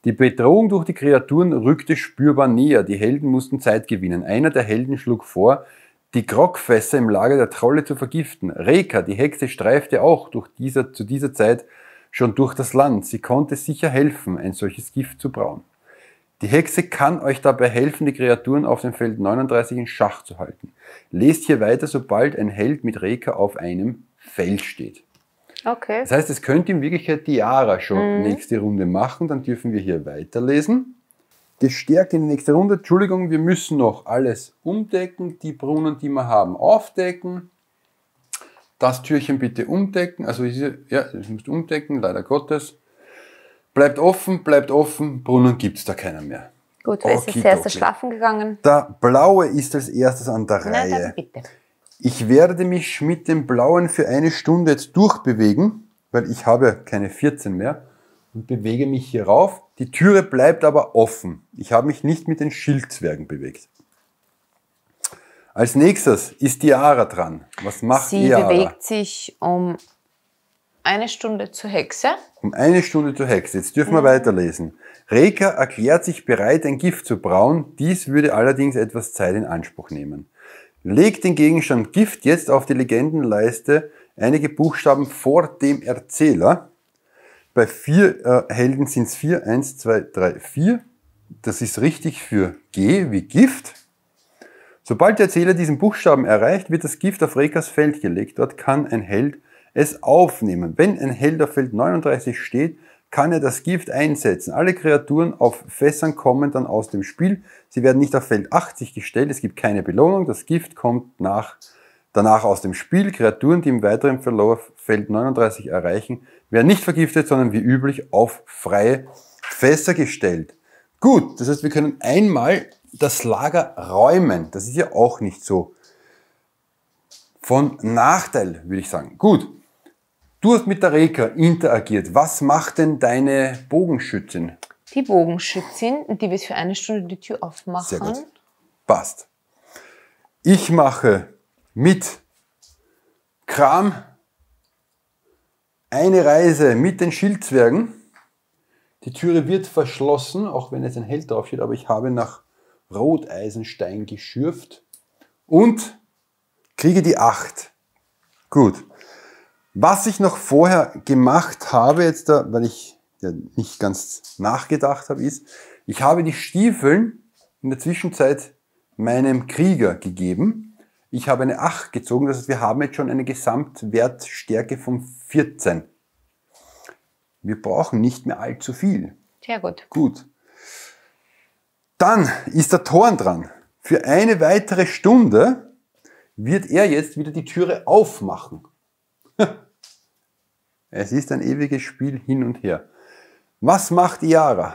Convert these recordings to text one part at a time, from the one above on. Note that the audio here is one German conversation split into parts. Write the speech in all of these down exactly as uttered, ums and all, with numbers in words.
Die Bedrohung durch die Kreaturen rückte spürbar näher. Die Helden mussten Zeit gewinnen. Einer der Helden schlug vor, die Grogfässer im Lager der Trolle zu vergiften. Reka, die Hexe, streifte auch durch dieser, zu dieser Zeit schon durch das Land. Sie konnte sicher helfen, ein solches Gift zu brauen. Die Hexe kann euch dabei helfen, die Kreaturen auf dem Feld neununddreißig in Schach zu halten. Lest hier weiter, sobald ein Held mit Reka auf einem Feld steht. Okay. Das heißt, es könnte in Wirklichkeit die Yara schon Mhm. nächste Runde machen. Dann dürfen wir hier weiterlesen. Gestärkt in die nächste Runde. Entschuldigung, wir müssen noch alles umdecken. Die Brunnen, die wir haben, aufdecken. Das Türchen bitte umdecken. Also, ja, das musst du umdecken, leider Gottes. Bleibt offen, bleibt offen. Brunnen gibt es da keiner mehr. Gut, wer ist als erstes schlafen gegangen? Der Blaue ist als erstes an der Na, Reihe. dann bitte. Ich werde mich mit dem Blauen für eine Stunde jetzt durchbewegen, weil ich habe keine vierzehn mehr und bewege mich hier rauf. Die Türe bleibt aber offen. Ich habe mich nicht mit den Schildzwergen bewegt. Als nächstes ist die Yara dran. Was macht Sie Yara? bewegt sich um eine Stunde zur Hexe. Um eine Stunde zur Hexe. Jetzt dürfen wir weiterlesen. Reka erklärt sich bereit, ein Gift zu brauen. Dies würde allerdings etwas Zeit in Anspruch nehmen. Legt den Gegenstand Gift jetzt auf die Legendenleiste einige Buchstaben vor dem Erzähler. Bei vier äh, Helden sind es vier. Eins, zwei, drei, vier. Das ist richtig für G wie Gift. Sobald der Erzähler diesen Buchstaben erreicht, wird das Gift auf Rekas Feld gelegt. Dort kann ein Held es aufnehmen. Wenn ein Held auf Feld neununddreißig steht, kann er das Gift einsetzen. Alle Kreaturen auf Fässern kommen dann aus dem Spiel. Sie werden nicht auf Feld achtzig gestellt, es gibt keine Belohnung. Das Gift kommt nach, danach aus dem Spiel. Kreaturen, die im weiteren Verlauf Feld neununddreißig erreichen, werden nicht vergiftet, sondern wie üblich auf freie Fässer gestellt. Gut, das heißt, wir können einmal das Lager räumen. Das ist ja auch nicht so von Nachteil, würde ich sagen. Gut. Du hast mit der Reka interagiert. Was macht denn deine Bogenschützin? Die Bogenschützin, die wird für eine Stunde die Tür aufmachen. Sehr gut. Passt. Ich mache mit Kram eine Reise mit den Schildzwergen. Die Türe wird verschlossen, auch wenn jetzt ein Held draufsteht, aber ich habe nach Roteisenstein geschürft und kriege die acht. Gut. Was ich noch vorher gemacht habe, jetzt da, weil ich ja nicht ganz nachgedacht habe, ist, ich habe die Stiefeln in der Zwischenzeit meinem Krieger gegeben. Ich habe eine acht gezogen, das heißt, wir haben jetzt schon eine Gesamtwertstärke von vierzehn. Wir brauchen nicht mehr allzu viel. Sehr gut. Gut. Dann ist der Thorn dran. Für eine weitere Stunde wird er jetzt wieder die Türe aufmachen. Es ist ein ewiges Spiel hin und her. Was macht Yara?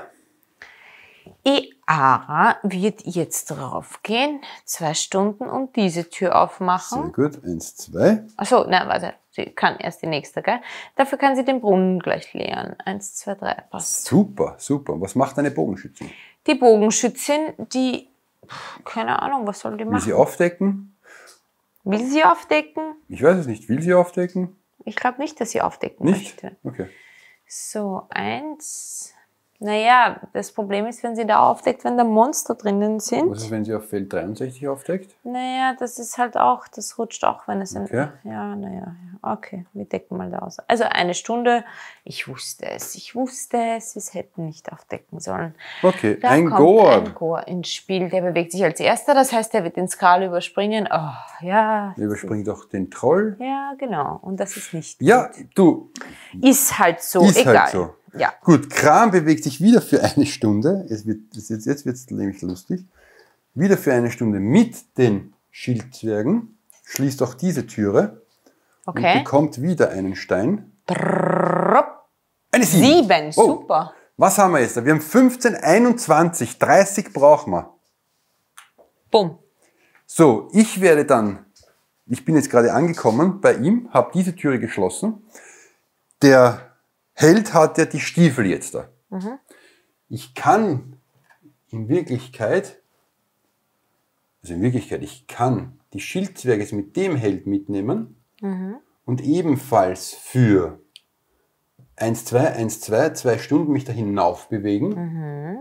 Yara wird jetzt raufgehen, zwei Stunden und diese Tür aufmachen. Sehr gut, eins, zwei. Achso, nein, warte, sie kann erst die nächste, gell? Dafür kann sie den Brunnen gleich leeren. Eins, zwei, drei, passt. Super, super. Was macht eine Bogenschützin? Die Bogenschützin, die, keine Ahnung, was soll die machen? Will sie aufdecken? Will sie aufdecken? Ich weiß es nicht. Will sie aufdecken? Ich glaube nicht, dass sie aufdecken Nicht? möchte. Okay. So, eins. Naja, das Problem ist, wenn sie da aufdeckt, wenn da Monster drinnen sind. Was ist, wenn sie auf Feld dreiundsechzig aufdeckt? Naja, das ist halt auch, das rutscht auch, wenn es ein... Okay. Ja, naja, ja. Okay, wir decken mal da aus. Also eine Stunde, ich wusste es, ich wusste es, wir hätten nicht aufdecken sollen. Okay, Da ein kommt Gore. ein Gore ins Spiel, der bewegt sich als erster, das heißt, der wird den Skal überspringen. Oh, ja. Überspringt auch den Troll. Ja, genau, und das ist nicht Ja, du, gut. Ist halt so, ist egal. halt so. Ja. Gut, Kram bewegt sich wieder für eine Stunde. Es wird, jetzt jetzt wird es nämlich lustig. Wieder für eine Stunde mit den Schildzwergen. Schließt auch diese Türe. Und Okay. bekommt wieder einen Stein. Drrrrup. Eine sieben. Sieben, Oh. super. Was haben wir jetzt? Wir haben fünfzehn, einundzwanzig, dreißig brauchen wir. Bumm. So, ich werde dann, ich bin jetzt gerade angekommen bei ihm, habe diese Türe geschlossen. Der Held hat ja die Stiefel jetzt da. Mhm. Ich kann in Wirklichkeit, also in Wirklichkeit, ich kann die Schildzwerge mit dem Held mitnehmen Mhm. und ebenfalls für eins, zwei, eins, zwei, zwei Stunden mich da hinauf bewegen. Mhm.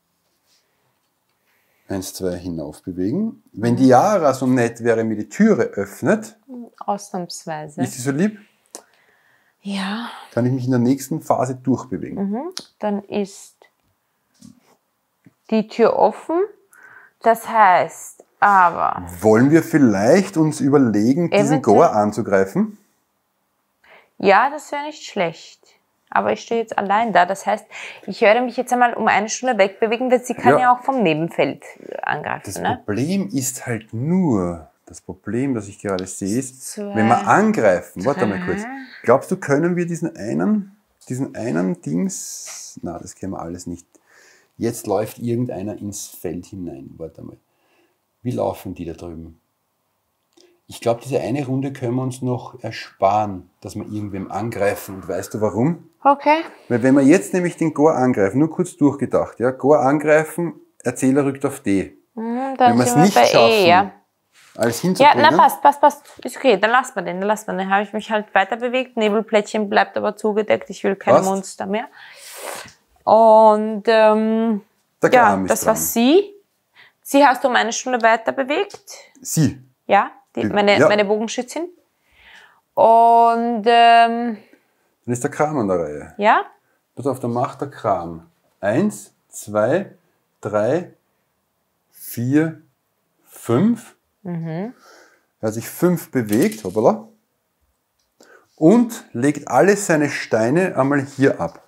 eins, zwei hinauf bewegen. Wenn die Yara so nett wäre, mir die Türe öffnet, Ausnahmsweise. ist sie so lieb, Ja. kann ich mich in der nächsten Phase durchbewegen. Mhm. Dann ist die Tür offen. Das heißt aber... Wollen wir vielleicht uns überlegen, diesen Eventuell- Gore anzugreifen? Ja, das wäre nicht schlecht. Aber ich stehe jetzt allein da. Das heißt, ich werde mich jetzt einmal um eine Stunde wegbewegen, weil sie kann ja, Ja. auch vom Nebenfeld angreifen. Das Ne? Problem ist halt nur, das Problem, das ich gerade sehe, ist, Zwei, wenn wir angreifen, warte mal drei. kurz, glaubst du, können wir diesen einen, diesen einen Dings, na, das können wir alles nicht. Jetzt läuft irgendeiner ins Feld hinein, warte mal. Wie laufen die da drüben? Ich glaube, diese eine Runde können wir uns noch ersparen, dass wir irgendwem angreifen. Und weißt du warum? Okay. Weil wenn wir jetzt nämlich den Gore angreifen, nur kurz durchgedacht, ja, Gore angreifen, Erzähler rückt auf D. Mhm, Wenn dann wir es sind wir nicht bei schaffen, E, ja. alles Ja, hinzubringen, na passt, passt, passt. Ist okay, dann lassen wir den, dann lassen wir den. Dann habe ich mich halt weiter bewegt. Nebelplättchen bleibt aber zugedeckt. Ich will keine Passt. Monster mehr. Und ähm, der ja, Kram ist das dran. war sie. Sie hast um eine Stunde weiter bewegt. Sie. Ja, die, meine, Ja. meine Bogenschützin. Und ähm, Dann ist der Kram an der Reihe. ja, Pass auf, dann macht der Kram. Eins, zwei, drei, vier, fünf. Mhm. Er hat sich fünf bewegt, hoppala. Und legt alle seine Steine einmal hier ab.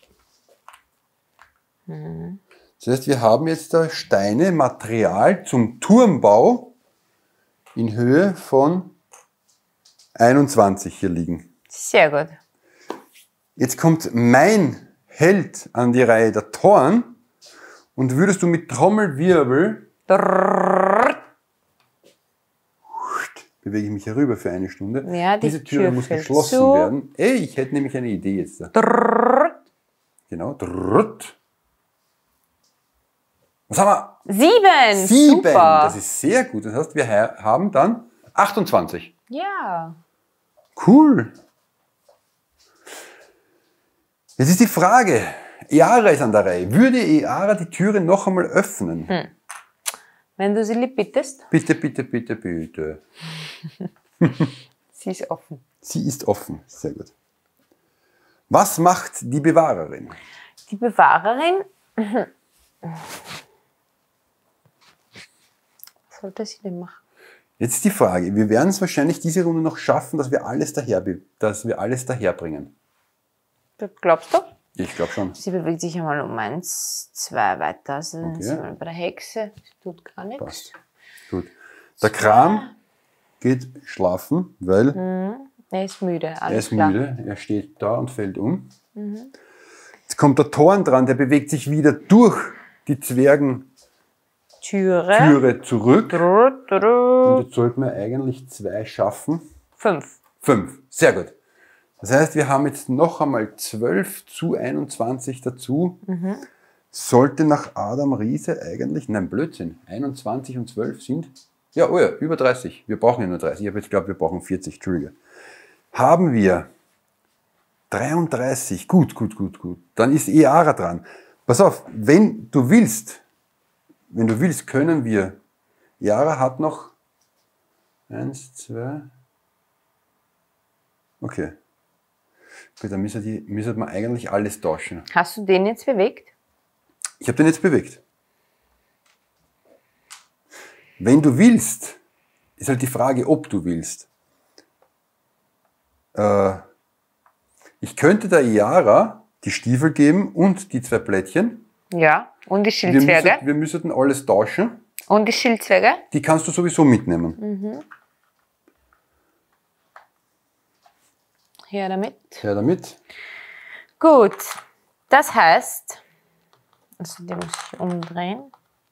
Mhm. Das heißt, wir haben jetzt da Steine, Material zum Turmbau in Höhe von einundzwanzig hier liegen. sehr gut. Jetzt kommt mein Held an die Reihe, der Thorn. Und würdest du mit Trommelwirbel, Drrrr. bewege ich mich herüber für eine Stunde. Ja, die Diese Türe Tür muss fällt geschlossen zu. werden. Ey, ich hätte nämlich eine Idee jetzt. Da. Drrrr. Genau. Drrrt. Was haben wir? Sieben. Sieben. Super. Das ist sehr gut. Das heißt, wir ha- haben dann achtundzwanzig. Ja. Cool. Jetzt ist die Frage, Eara ist an der Reihe. Würde Eara die Türe noch einmal öffnen? Hm. Wenn du sie lieb bittest, Bitte, bitte, bitte, bitte. sie ist offen. Sie ist offen. Sehr gut. Was macht die Bewahrerin? Die Bewahrerin. Was sollte sie denn machen? Jetzt ist die Frage, wir werden es wahrscheinlich diese Runde noch schaffen, dass wir alles daher, dass wir alles daherbringen. Glaubst du? Ich glaube schon. Sie bewegt sich einmal um eins, zwei weiter. Also Okay. sind wir bei der Hexe. Das tut gar nichts. Passt. Gut. Der Kram geht schlafen, weil Er ist müde. er Alles ist klar. müde. Er steht da und fällt um. Jetzt kommt der Thorn dran, der bewegt sich wieder durch die Zwergentüre Türe. zurück. Drrrr, drrrr. Und jetzt sollten wir eigentlich zwei schaffen. Fünf. Fünf. Sehr gut. Das heißt, wir haben jetzt noch einmal zwölf zu einundzwanzig dazu. Sollte nach Adam Riese eigentlich, nein, Blödsinn, einundzwanzig und zwölf sind, ja, oh ja, über dreißig. Wir brauchen ja nur dreißig. Ich habe jetzt glaubt, wir brauchen vierzig, Entschuldige. Haben wir dreiunddreißig, gut, gut, gut, gut. Dann ist Eara dran. Pass auf, wenn du willst, wenn du willst, können wir, Eara hat noch eins, zwei, okay. Gut, dann müssen wir, die, müssen wir eigentlich alles tauschen. Hast du den jetzt bewegt? Ich habe den jetzt bewegt. Wenn du willst, ist halt die Frage, ob du willst. Äh, ich könnte der Iara die Stiefel geben und die zwei Plättchen. Ja. Und die Wir Schildzwerge? müssen, wir müssten alles tauschen. Und die Schildzwerge? Die kannst du sowieso mitnehmen. Mhm. Her damit. Ja, damit. Gut. Das heißt, also die muss ich umdrehen.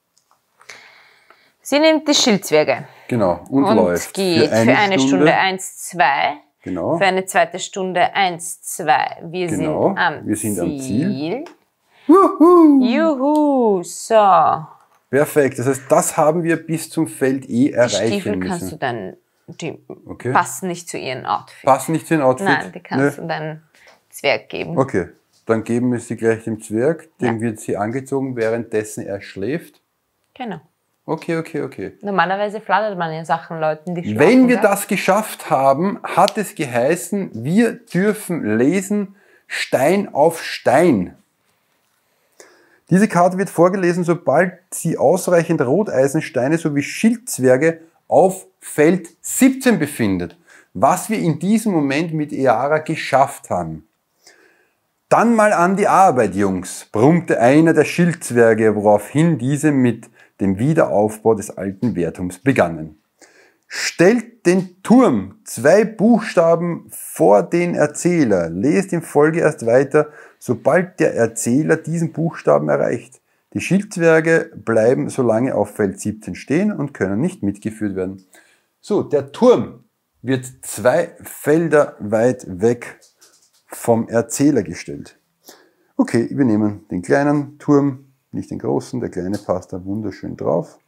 Sie nimmt die Schildzwerge Genau. Und, und läuft. geht für eine, Stunde eins, zwei. Genau. Für eine zweite Stunde eins, zwei. Wir Genau. sind am Wir sind am Ziel. Ziel. Wuhu. Juhu. So. Perfekt. Das heißt, das haben wir bis zum Feld E Die erreichen Stiefel kannst müssen. du dann, die Okay. passen nicht zu ihrem Outfit. Passen nicht zu den Outfit? Nein, die kannst Nö. du dann Zwerg geben. Okay, dann geben wir sie gleich dem Zwerg, dem Ja. wird sie angezogen, währenddessen er schläft. Genau. Okay, okay, okay. Normalerweise flattert man ja Sachen Leuten, die schlafen. Wenn wir gell? das geschafft haben, hat es geheißen, wir dürfen lesen Stein auf Stein. Diese Karte wird vorgelesen, sobald sie ausreichend Roteisensteine sowie Schildzwerge auf Feld siebzehn befindet. Was wir in diesem Moment mit Eara geschafft haben. Dann mal an die Arbeit, Jungs, brummte einer der Schildzwerge, woraufhin diese mit dem Wiederaufbau des alten Wehrturms begannen. Stellt den Turm zwei Buchstaben vor den Erzähler, lest in Folge erst weiter, sobald der Erzähler diesen Buchstaben erreicht. Die Schildzwerge bleiben so lange auf Feld siebzehn stehen und können nicht mitgeführt werden. So, der Turm wird zwei Felder weit weg vom Erzähler gestellt. Okay, wir nehmen den kleinen Turm, nicht den großen, der kleine passt da wunderschön drauf.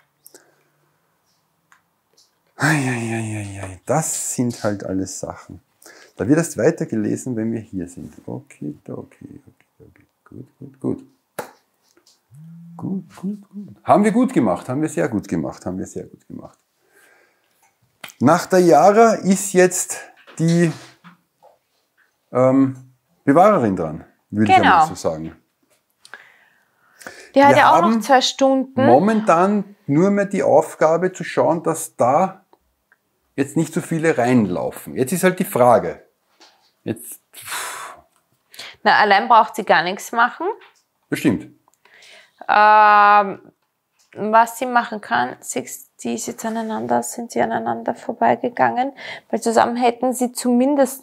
Eieieiei, das sind halt alles Sachen. Da wird erst weiter gelesen, wenn wir hier sind. Okay, okay, okay, okay. Gut, gut, gut. Gut, gut, gut. Haben wir gut gemacht, haben wir sehr gut gemacht, haben wir sehr gut gemacht. Nach der Jara ist jetzt die ähm, Bewahrerin dran, würde Genau. ich einmal so sagen. Die hat Wir ja auch haben noch zwei Stunden. Momentan nur mehr die Aufgabe zu schauen, dass da jetzt nicht so viele reinlaufen. Jetzt ist halt die Frage. Jetzt, Na, allein braucht sie gar nichts machen. bestimmt. Ähm, was sie machen kann, siehst die ist jetzt aneinander, sind sie aneinander vorbeigegangen, weil zusammen hätten sie zumindest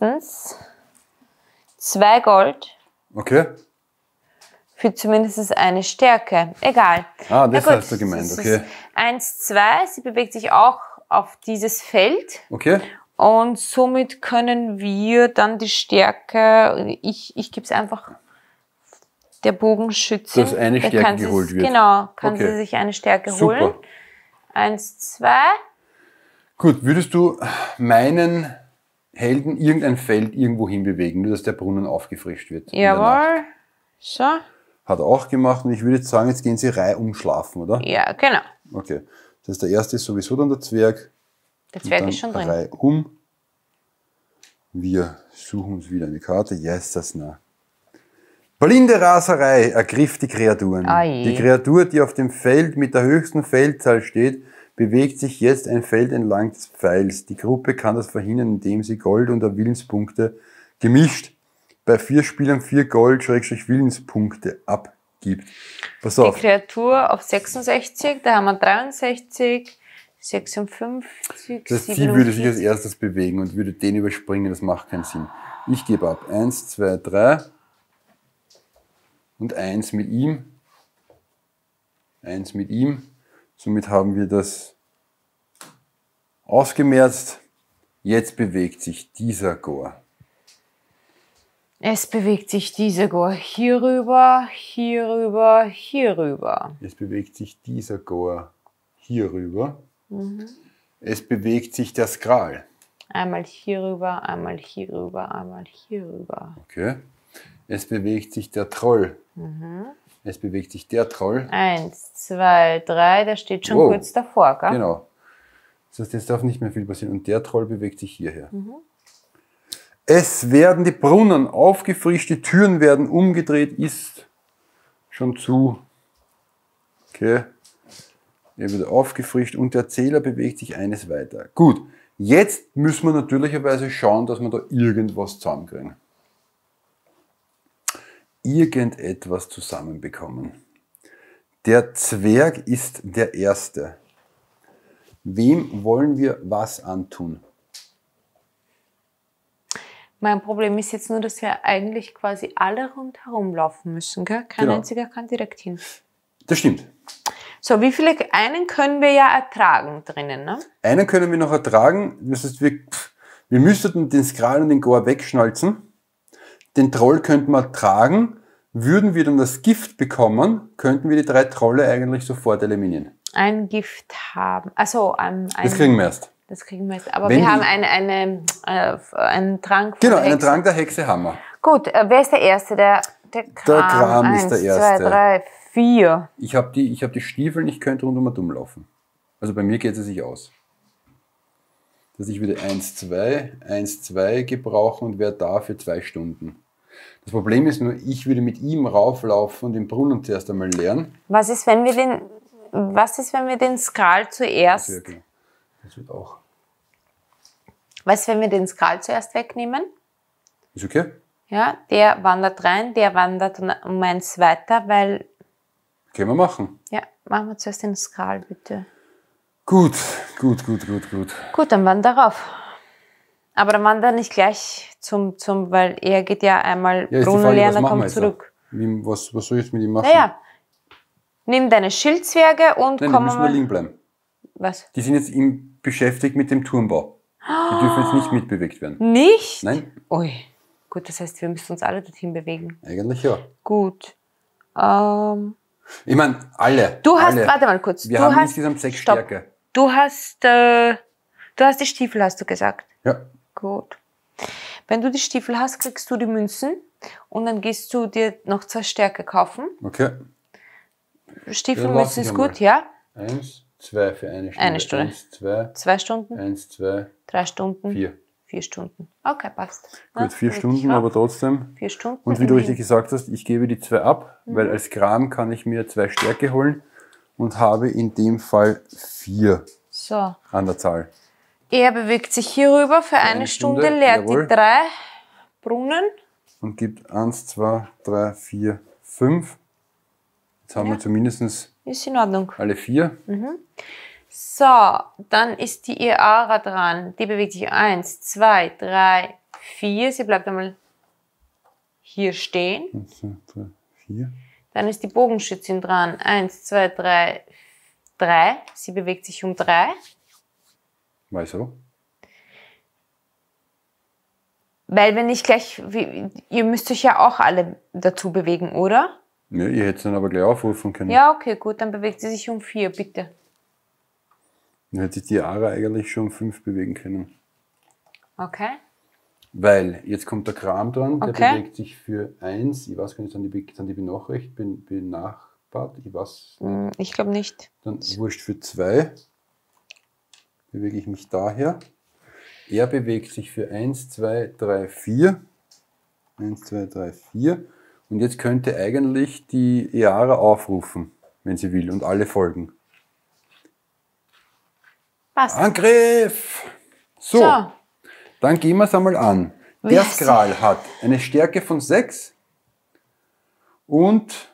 zwei Gold Okay. für zumindest eine Stärke. Egal. Ah, das Na gut, hast du gemeint, das okay. ist eins, zwei, sie bewegt sich auch auf dieses Feld. Okay. Und somit können wir dann die Stärke, ich, ich gebe es einfach der Bogenschützin. Dass eine Da Stärke kann sie geholt es- wird. Genau, kann Okay. sie sich eine Stärke Super. holen. Eins, zwei. Gut, würdest du meinen Helden irgendein Feld irgendwo hin bewegen, nur dass der Brunnen aufgefrischt wird? in der Nacht? Jawohl. So. Hat er auch gemacht und ich würde jetzt sagen, jetzt gehen sie reihum schlafen, oder? Ja, genau. Okay. Das heißt, der erste ist sowieso dann der Zwerg. Der Zwerg Dann ist schon drin. reihum. Wir suchen uns wieder eine Karte. Yes, das na. Blinde Raserei ergriff die Kreaturen. Ah je. Die Kreatur, die auf dem Feld mit der höchsten Feldzahl steht, bewegt sich jetzt ein Feld entlang des Pfeils. Die Gruppe kann das verhindern, indem sie Gold und Willenspunkte gemischt bei vier Spielern vier Gold-Willenspunkte abgibt. Pass Die auf. Kreatur auf sechsundsechzig, da haben wir dreiundsechzig, sechsundfünfzig, Das Ziel würde sich als siebenundvierzig. erstes bewegen und würde den überspringen, das macht keinen Sinn. Ich gebe ab. Eins, zwei, drei. Und eins mit ihm. Eins mit ihm. Somit haben wir das ausgemerzt. Jetzt bewegt sich dieser Gore. Es bewegt sich diese Gore hier rüber, hier rüber, hier rüber. Jetzt bewegt sich dieser Gore hier rüber. Es bewegt sich der Skral. Einmal hier rüber, einmal hier rüber, einmal hier rüber. Okay. Es bewegt sich der Troll. Es bewegt sich der Troll. Eins, zwei, drei, der steht schon Wow. kurz davor, gell? Genau. Das heißt, jetzt darf nicht mehr viel passieren. Und der Troll bewegt sich hierher. Es werden die Brunnen aufgefrischt, die Türen werden umgedreht, ist schon zu. Okay. Er wird aufgefrischt und der Zähler bewegt sich eines weiter. Gut, jetzt müssen wir natürlicherweise schauen, dass wir da irgendwas zusammenkriegen. Irgendetwas zusammenbekommen. Der Zwerg ist der Erste. Wem wollen wir was antun? Mein Problem ist jetzt nur, dass wir eigentlich quasi alle rundherum laufen müssen, gell? Kein Genau. einziger kann direkt hin. Das stimmt. So, wie viele, einen können wir ja ertragen drinnen, ne? Einen können wir noch ertragen. Das heißt, wir, pff, wir müssten den Skral und den Gore wegschnalzen. Den Troll könnten wir tragen. Würden wir dann das Gift bekommen, könnten wir die drei Trolle eigentlich sofort eliminieren. Ein Gift haben. Also ein, ein, Das kriegen wir erst. Das kriegen wir jetzt. Aber Wenn wir haben die- eine, eine, äh, einen Trank von Genau, der einen Hexe. Trank der Hexe haben wir. Gut, äh, wer ist der Erste? Der, der Kram, Der Kram Eins, ist der zwei, Erste. drei, vier. Ich habe die, ich hab die Stiefel, ich könnte rundum dumm laufen. Also bei mir geht es sich aus. Dass ich würde eins, zwei, eins, zwei gebrauchen und wäre da für zwei Stunden. Das Problem ist nur, ich würde mit ihm rauflaufen und den Brunnen zuerst einmal leeren. Was ist, wenn wir den, was ist, wenn wir den Skral zuerst, Ja, genau. Das wird auch. was ist, wenn wir den Skral zuerst wegnehmen? Ist okay? Ja, der wandert rein, der wandert um eins weiter, weil, Können wir machen. ja, machen wir zuerst den Skral, bitte. Gut, gut, gut, gut, gut. Gut, dann wander rauf. Aber dann wander nicht gleich zum, zum, weil er geht ja einmal Ja, ist die Brunnen Frage, leeren, was dann machen wir kommt jetzt zurück. da? Wie, was, was soll ich jetzt mit ihm machen? Naja, nimm deine Schildzwerge und Nein, die komm müssen nur mal. liegen bleiben. Was? Die sind jetzt im, beschäftigt mit dem Turmbau. Die dürfen jetzt nicht mitbewegt werden. Nicht? Nein, Ui. Gut, das heißt, wir müssen uns alle dorthin bewegen. eigentlich ja. Gut. Ähm, Ich meine, alle. du hast, alle. warte mal kurz. Wir du haben hast, insgesamt sechs stopp. Stärke. Du hast, äh, du hast die Stiefel, hast du gesagt. Ja. Gut. Wenn du die Stiefel hast, kriegst du die Münzen und dann gehst du dir noch zwei Stärke kaufen. Okay. Stiefel, Ja, Münzen ich ist einmal. gut, ja? Eins, zwei für eine Stunde. Eine Stunde. Eins, zwei, Zwei Stunden, eins, zwei, drei Stunden, vier. vier Stunden. Okay, passt. Gut, vier leg dich Stunden, rauf. aber trotzdem. Vier Stunden. Und wie du immerhin. richtig gesagt hast, ich gebe die zwei ab, Mhm. weil als Kram kann ich mir zwei Stärke holen und habe in dem Fall vier So. an der Zahl. Er bewegt sich hier rüber für eine, eine Stunde, Stunde, leert jawohl. die drei Brunnen. Und gibt eins, zwei, drei, vier, fünf. Jetzt haben Ja. wir zumindest Ist in Ordnung. alle vier. So, dann ist die Eara dran. Die bewegt sich eins, zwei, drei, vier. Sie bleibt einmal hier stehen. eins, zwei, drei, vier. Dann ist die Bogenschützin dran. eins, zwei, drei, drei. Sie bewegt sich um drei. Mal so. Weil wenn nicht gleich, wie, ihr müsst euch ja auch alle dazu bewegen, oder? Ja, ihr hättet dann aber gleich aufrufen können. Ja, okay, gut, dann bewegt sie sich um vier, bitte. Dann hätte sich die Ara eigentlich schon um fünf bewegen können. Okay. Weil, jetzt kommt der Kram dran, der Okay. bewegt sich für eins. Ich weiß gar nicht, sind die, be- sind die benachrichtigt, ben, benachbart? Ich weiß. Hm, Ich glaube nicht. Dann wurscht für zwei. Bewege ich mich daher. Er bewegt sich für eins, zwei, drei, vier. eins, zwei, drei, vier. Und jetzt könnte eigentlich die Eara aufrufen, wenn sie will, und alle folgen. Passt. Angriff! So, So. dann gehen wir es einmal an. Wie Der heißt Skral hat eine Stärke von sechs und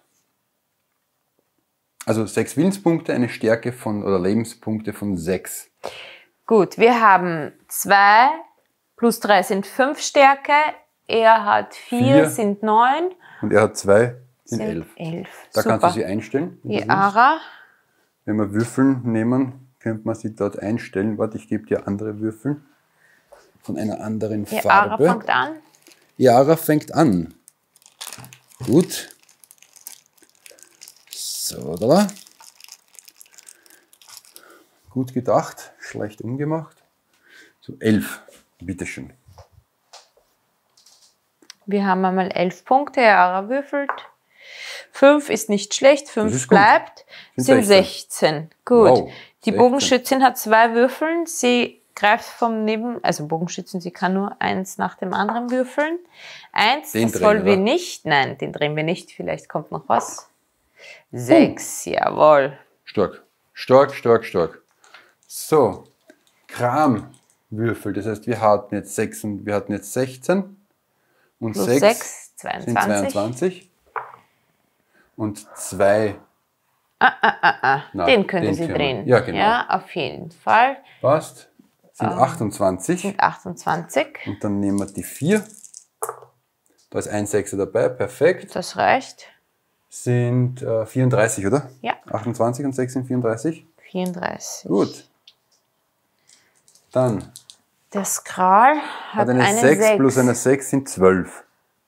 also sechs Willenspunkte, eine Stärke von oder Lebenspunkte von sechs. Gut, wir haben zwei plus drei sind fünf Stärke. Er hat vier, Vier. sind neun. Und er hat zwei, sind, Sind elf. elf. Da Super. kannst du sie einstellen. wenn du Die willst. Ara. Wenn wir Würfeln nehmen, könnte man sie dort einstellen. Warte, ich gebe dir andere Würfel von einer anderen Die Ara Farbe. fängt an. Yara fängt an. Gut. So, da. Gut gedacht, schlecht umgemacht. So, elf. Bitteschön. Wir haben einmal elf Punkte. Ara würfelt. Fünf ist nicht schlecht. Fünf ist gut. bleibt. Sind Sind sechzehn. sechzehn. Gut. Wow, Die sechzehn. Bogenschützin hat zwei Würfeln. Sie greift vom Neben, also Bogenschützin, sie kann nur eins nach dem anderen würfeln. Eins, Den das drehen wollen wir wir. nicht. Nein, den drehen wir nicht. Vielleicht kommt noch was. Sechs, jawohl. Stark. Stark, stark, stark. So. Kramwürfel. Das heißt, wir hatten jetzt sechs und wir hatten jetzt sechzehn. Und Plus sechs sechs, sind zweiundzwanzig. zweiundzwanzig. Und zwei. Ah, ah, ah, ah. Na, den könnte den sie können wir. drehen. Ja, genau. Ja, auf jeden Fall. Passt. Sind Ähm, achtundzwanzig. Sind achtundzwanzig. Und dann nehmen wir die vier. Da ist ein Sechser dabei. Perfekt. Das reicht. Sind äh, vierunddreißig, oder? Ja. achtundzwanzig und sechs sind vierunddreißig. vierunddreißig. Gut. Dann Der Skral hat, hat eine, eine sechs, sechs. plus eine sechs sind zwölf.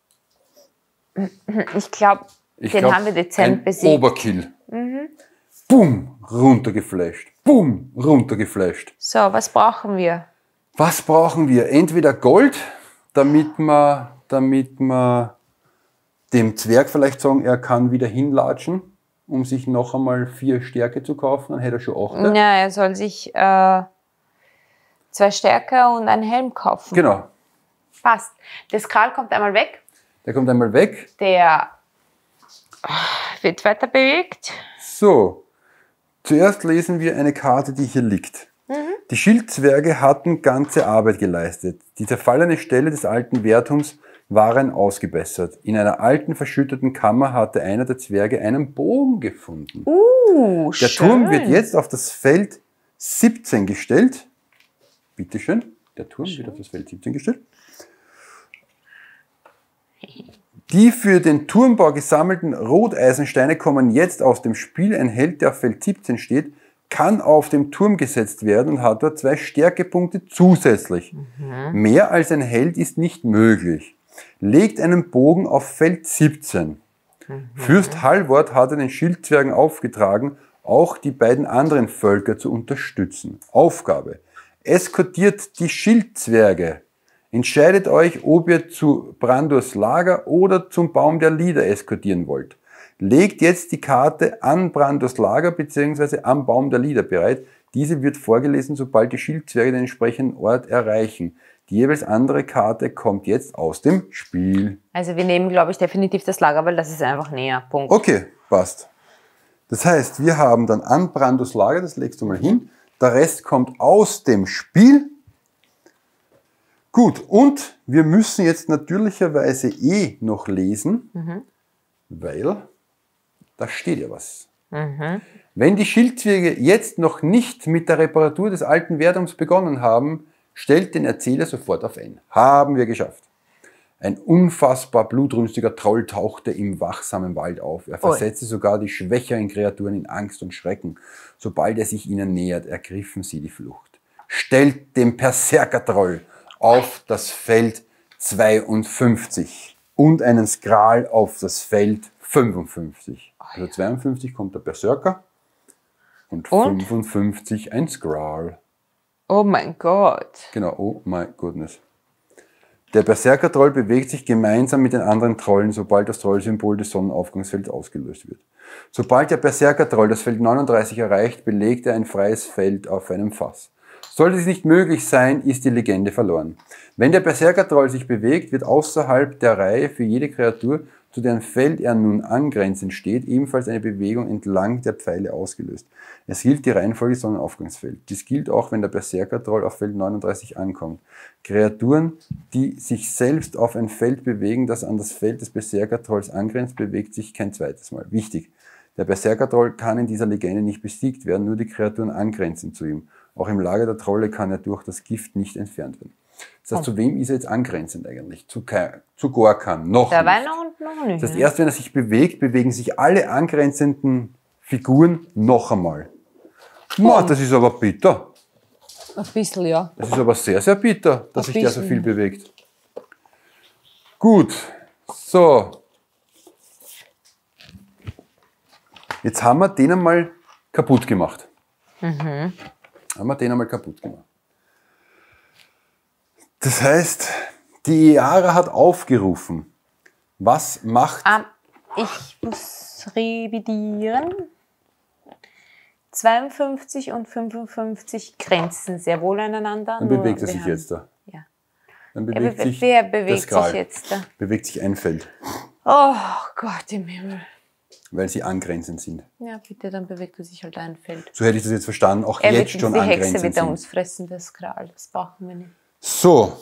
Ich glaube, Ich den glaub, haben wir dezent ein besiegt. Oberkill. Bumm, runtergeflasht. Bumm, runtergeflasht. So, was brauchen wir? Was brauchen wir? Entweder Gold, damit wir, damit wir dem Zwerg vielleicht sagen, er kann wieder hinlatschen, um sich noch einmal vier Stärke zu kaufen, dann hätte er schon acht. Ja, er soll sich äh, zwei Stärke und einen Helm kaufen. Genau. Passt. Der Skral kommt einmal weg. Der kommt einmal weg. Der wird weiter bewegt. So, zuerst lesen wir eine Karte, die hier liegt. Mhm. Die Schildzwerge hatten ganze Arbeit geleistet. Die zerfallene Stelle des alten Wehrturms waren ausgebessert. In einer alten, verschütteten Kammer hatte einer der Zwerge einen Bogen gefunden. Uh, der schön. Turm wird jetzt auf das Feld siebzehn gestellt. Bitteschön, der Turm schön. Wird auf das Feld siebzehn gestellt. Die für den Turmbau gesammelten Roteisensteine kommen jetzt aus dem Spiel. Ein Held, der auf Feld siebzehn steht, kann auf dem Turm gesetzt werden und hat dort zwei Stärkepunkte zusätzlich. Mhm. Mehr als ein Held ist nicht möglich. Legt einen Bogen auf Feld siebzehn. Mhm. Fürst Halvord hatte den Schildzwergen aufgetragen, auch die beiden anderen Völker zu unterstützen. Aufgabe: Eskortiert die Schildzwerge. Entscheidet euch, ob ihr zu Brandors Lager oder zum Baum der Lieder eskortieren wollt. Legt jetzt die Karte an Brandors Lager bzw. am Baum der Lieder bereit. Diese wird vorgelesen, sobald die Schildzwerge den entsprechenden Ort erreichen. Die jeweils andere Karte kommt jetzt aus dem Spiel. Also wir nehmen, glaube ich, definitiv das Lager, weil das ist einfach näher. Punkt. Okay, passt. Das heißt, wir haben dann an Brandors Lager, das legst du mal hin. Der Rest kommt aus dem Spiel. Gut, und wir müssen jetzt natürlicherweise eh noch lesen, mhm. weil da steht ja was. Mhm. Wenn die Schildzwerge jetzt noch nicht mit der Reparatur des alten Wehrturms begonnen haben, stellt den Erzähler sofort auf N. Haben wir geschafft. Ein unfassbar blutrünstiger Troll tauchte im wachsamen Wald auf. Er versetzte sogar die schwächeren Kreaturen in Angst und Schrecken. Sobald er sich ihnen nähert, ergriffen sie die Flucht. Stellt den Berserker-Troll auf das Feld zweiundfünfzig und einen Skral auf das Feld fünfundfünfzig. Also zweiundfünfzig kommt der Berserker und, und? fünfundfünfzig ein Skral. Oh mein Gott. Genau, oh my goodness. Der Berserker-Troll bewegt sich gemeinsam mit den anderen Trollen, sobald das Trollsymbol des Sonnenaufgangsfelds ausgelöst wird. Sobald der Berserker-Troll das Feld neununddreißig erreicht, belegt er ein freies Feld auf einem Fass. Sollte es nicht möglich sein, ist die Legende verloren. Wenn der Berserker-Troll sich bewegt, wird außerhalb der Reihe für jede Kreatur, zu deren Feld er nun angrenzend steht, ebenfalls eine Bewegung entlang der Pfeile ausgelöst. Es gilt die Reihenfolge Sonnenaufgangsfeld. Dies gilt auch, wenn der Berserker-Troll auf Feld neununddreißig ankommt. Kreaturen, die sich selbst auf ein Feld bewegen, das an das Feld des Berserker-Trolls angrenzt, bewegt sich kein zweites Mal. Wichtig: Der Berserker-Troll kann in dieser Legende nicht besiegt werden, nur die Kreaturen angrenzend zu ihm. Auch im Lager der Trolle kann er durch das Gift nicht entfernt werden. Das heißt, zu wem ist er jetzt angrenzend eigentlich? Zu, zu Gorkan, noch der nicht. Und noch nicht. Das heißt, erst wenn er sich bewegt, bewegen sich alle angrenzenden Figuren noch einmal. Oh. Das ist aber bitter. Ein bisschen, ja. Das ist aber sehr, sehr bitter, dass Ein sich der so viel bewegt. Gut, so. Jetzt haben wir den einmal kaputt gemacht. Mhm. Haben wir den einmal kaputt gemacht. Das heißt, die Eara hat aufgerufen. Was macht... Um, ich muss revidieren. zweiundfünfzig und fünfundfünfzig grenzen sehr wohl aneinander. Dann bewegt er sich haben, jetzt da. Ja. Dann bewegt ja, sich wer bewegt sich jetzt da? Bewegt sich ein Feld. Oh Gott im Himmel. Weil sie angrenzend sind. Ja, bitte, dann bewegt er sich halt ein Feld. So hätte ich das jetzt verstanden, auch er jetzt schon die angrenzend Hexe wird sind. uns fressen, das Kral, das brauchen wir nicht. So.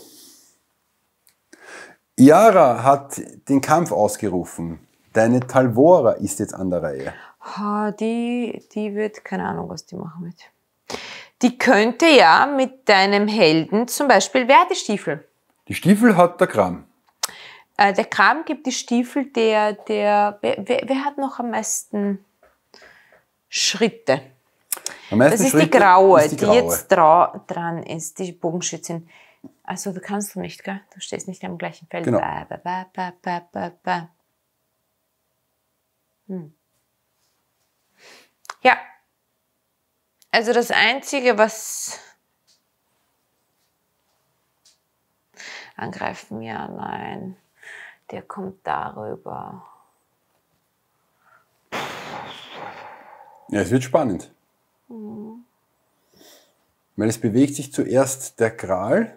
Eara hat den Kampf ausgerufen. Deine Talvora ist jetzt an der Reihe. Ha, die, die wird, keine Ahnung, was die machen wird. Die könnte ja mit deinem Helden zum Beispiel, wer hat die Stiefel? Die Stiefel hat der Kram. Äh, der Kram gibt die Stiefel, der, der, wer, wer hat noch am meisten Schritte? Am meisten das ist Schritte die Graue, ist die, die Graue. jetzt dra dran ist, die Bogenschützin. Also, du kannst du nicht, gell? Du stehst nicht am gleichen Feld. Genau. Ba, ba, ba, ba, ba, ba. Hm. Ja. Also das Einzige, was... Angreifen, ja, nein. Der kommt darüber. Ja, es wird spannend. Mhm. Weil es bewegt sich zuerst der Gral,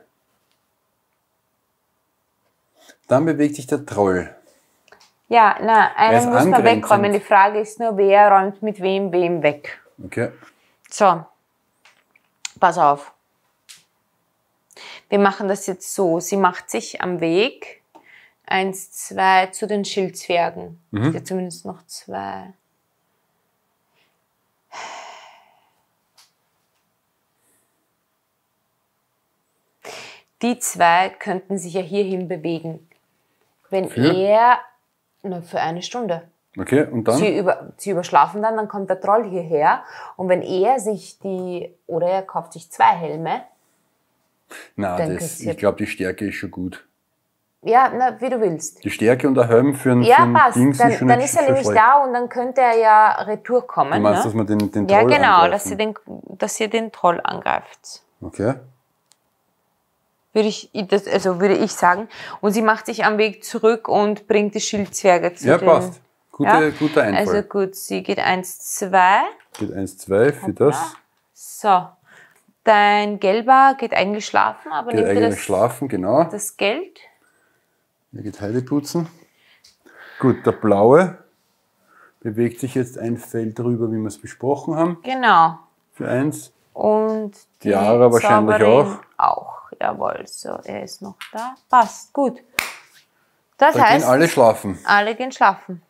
dann bewegt sich der Troll. Ja, na, Er ist einen muss man angrenzend. wegräumen. Die Frage ist nur, wer räumt mit wem wem weg. Okay. So, pass auf. Wir machen das jetzt so. Sie macht sich am Weg eins, zwei zu den Schildzwergen. Mhm. Ja, zumindest noch zwei. Die zwei könnten sich ja hierhin bewegen. Wenn Für? er, na, für eine Stunde. Okay, und dann? Sie, über, sie überschlafen dann, dann kommt der Troll hierher. Und wenn er sich die, oder er kauft sich zwei Helme. Na, dann das, kriegt's ich jetzt- glaube, die Stärke ist schon gut. Ja, na, wie du willst. Die Stärke und der Helm für ein, Ja, für ein passt. Dings Dann, ist schon dann nicht ist er so nämlich schlecht. da und dann könnte er ja retour kommen. Du meinst, ne? dass man den, den Ja, Troll genau, angreifen? dass ihr, den, dass ihr den Troll angreift. Okay. Würde ich, das, also würde ich sagen. Und sie macht sich am Weg zurück und bringt die Schildzwerge zu Ja, den... passt. Gute, Ja? Guter Einfall. Also gut, sie geht eins, zwei. Geht eins, zwei für das. So. Dein Gelber geht eigentlich schlafen, aber Geht nimmt dir eigentlich das, schlafen, genau. das Geld. Er geht Heide putzen. Gut, der Blaue bewegt sich jetzt ein Feld rüber, wie wir es besprochen haben. Genau. Für eins. Und die Tiara wahrscheinlich Zauberin auch. Jawohl, so, er ist noch da. Passt, gut. Das Da heißt, gehen alle schlafen. alle gehen schlafen.